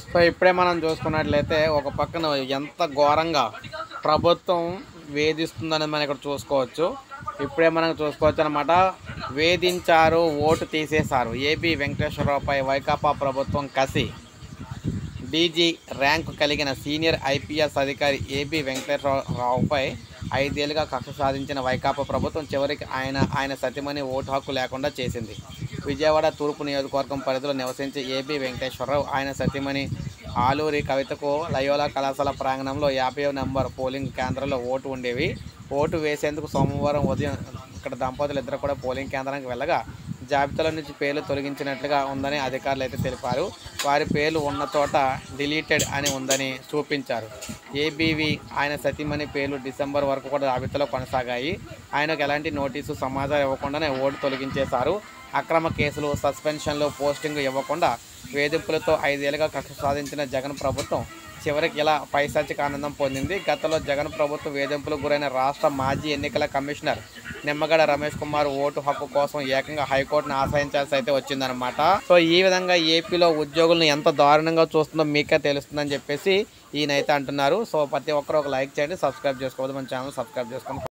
So ఇప్పుడే మనం చూసుకున్నట్లయితే ఒక పక్కన ఎంత ఘోరంగా ప్రభుత్వం వేధిస్తుందనేది మనం ఇక్కడ చూసుకోవచ్చు. ఇప్పుడే మనం చూసుకోవచ్చు అనమాట. వేధించారు, ఓటు తీసేశారు. ఏబీ వెంకటేశ్వరరావుపై వైకాపా ప్రభుత్వం కసి. డీజీ ర్యాంకు కలిగిన సీనియర్ ఐపీఎస్ అధికారి ఏబీ వెంకటేశ్వరరావుపై 5 ఏళ్లుగా కక్ష సాధించిన వైకాపా ప్రభుత్వం చివరికి ఆయన సతీమణి ఓటు హక్కు లేకుండా చేసింది. విజయవాడ తూర్పు నియోజకవర్గం పరిధిలో నివసించే ఏబీ వెంకటేశ్వరరావు, ఆయన సతీమణి ఆలూరి కవితకు లయోలా కళాశాల ప్రాంగణంలో 50వ నెంబర్ పోలింగ్ కేంద్రంలో ఓటు ఉండేవి. ఓటు వేసేందుకు సోమవారం ఉదయం ఇక్కడ దంపతులు ఇద్దరు కూడా పోలింగ్ కేంద్రానికి వెళ్ళగా జాబితాలో నుంచి పేర్లు తొలగించినట్లుగా ఉందని అధికారులు అయితే తెలిపారు. వారి పేర్లు ఉన్న చోట డిలీటెడ్ అని ఉందని చూపించారు. ఏబీవి ఆయన సతీమణి పేర్లు డిసెంబర్ వరకు కూడా జాబితాలో కొనసాగాయి. ఆయనకు ఎలాంటి నోటీసు సమాచారం ఇవ్వకుండానే ఓటు తొలగించేశారు. అక్రమ కేసులు, సస్పెన్షన్లు, పోస్టింగ్ ఇవ్వకుండా వేధింపులతో 5 ఏళ్లుగా కక్ష సాధించిన జగన్ ప్రభుత్వం చివరికి ఇలా పైశాచిక ఆనందం పొందింది. గతంలో జగన్ ప్రభుత్వం వేధింపులకు గురైన రాష్ట్ర మాజీ ఎన్నికల కమిషనర్ నిమ్మగడ్డ రమేష్ కుమార్ ఓటు హక్కు కోసం ఏకంగా హైకోర్టును ఆశ్రయించాల్సి అయితే వచ్చిందనమాట. సో ఈ విధంగా ఏపీలో ఉద్యోగులను ఎంత దారుణంగా చూస్తుందో మీకే తెలుస్తుందని చెప్పేసి ఈయనైతే అంటున్నారు. సో ప్రతి ఒక్కరు ఒక లైక్ చేయండి, సబ్స్క్రైబ్ చేసుకోవద్దు, మన ఛానల్ సబ్స్క్రైబ్ చేసుకోండి.